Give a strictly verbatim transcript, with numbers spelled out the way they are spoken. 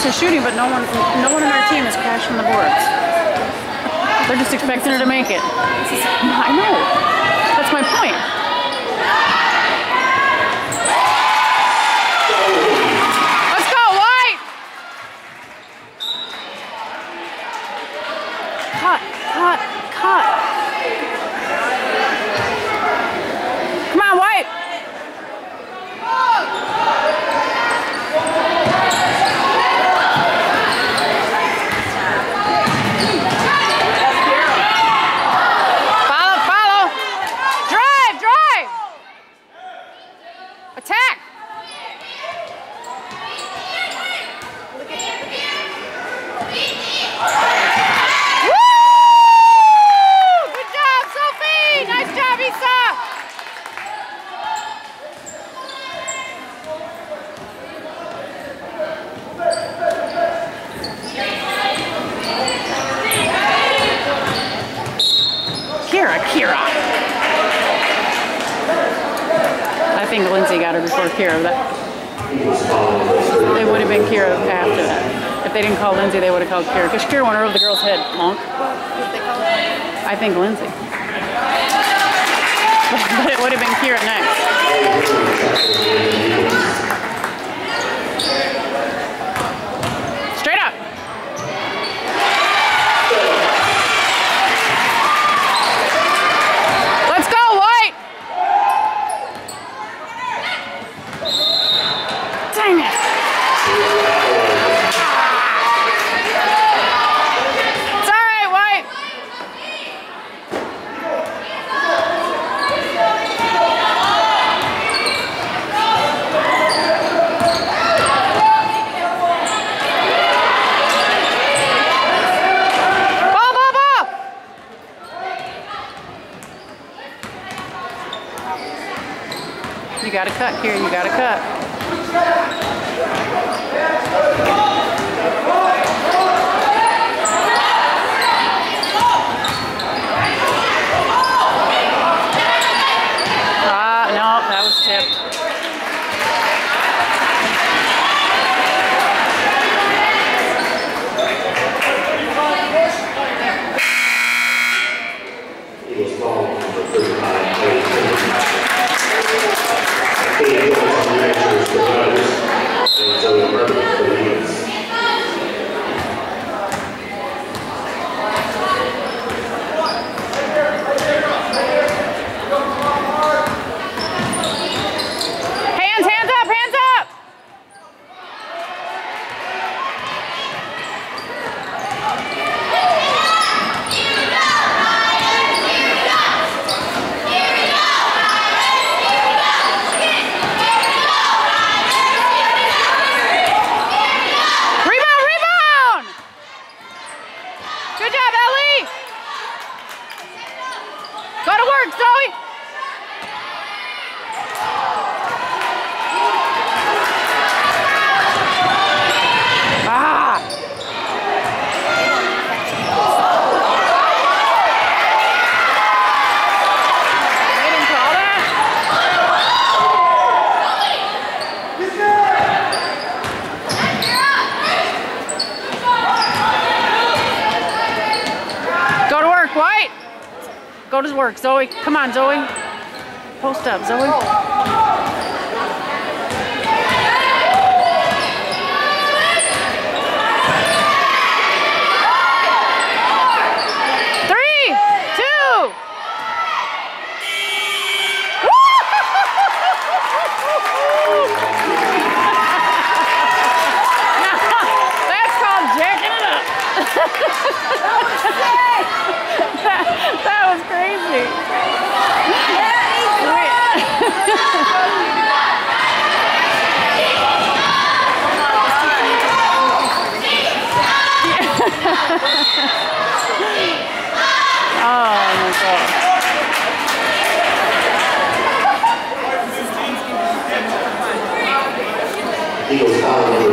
decent shooting, but no one, no one in our team is crashing the boards. They're just expecting her to make it. I know. That's my point. Let's go, White! Cut, cut, cut. Come on, White! Attack! Woo! Good job, Sophie! Nice job, Isa! Kira, Kira. I think Lindsay got her before Kira. That they would have been Kira after that. If they didn't call Lindsay, they would have called Kira. Because Kira went over the girl's head, honk. I think Lindsay. But it would have been Kira next. Straight up. Let's go, White! Dang it! It's all right, White. Ball, ball, ball! You gotta cut here. You gotta cut. Ah, no, that was tipped. Hands, hands up, hands up! Rebound, rebound! Good job, Ellie! Go to work, Zoe! Ah! They didn't call that? Go to work, White! Go to work, Zoe. Come on, Zoe. Post up, Zoe. Three, two. That's called jacking it up. that, that was crazy. Oh my God. Eagles following